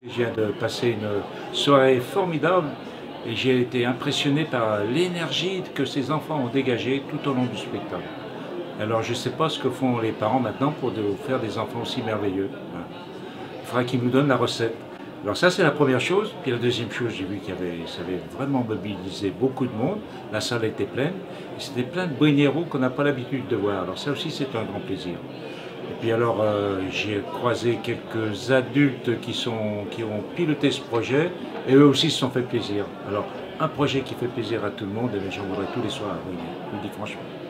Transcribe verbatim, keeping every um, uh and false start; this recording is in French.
Je viens de passer une soirée formidable et j'ai été impressionné par l'énergie que ces enfants ont dégagée tout au long du spectacle. Alors je ne sais pas ce que font les parents maintenant pour de faire des enfants aussi merveilleux. Il faudra qu'ils nous donnent la recette. Alors ça c'est la première chose. Puis la deuxième chose, j'ai vu qu'il y avait, ça avait vraiment mobilisé beaucoup de monde. La salle était pleine. C'était plein de boineros qu'on n'a pas l'habitude de voir. Alors ça aussi c'est un grand plaisir. Et puis alors, euh, j'ai croisé quelques adultes qui, sont, qui ont piloté ce projet et eux aussi se sont fait plaisir. Alors, un projet qui fait plaisir à tout le monde, et j'en voudrais tous les soirs, oui, je vous le dis franchement.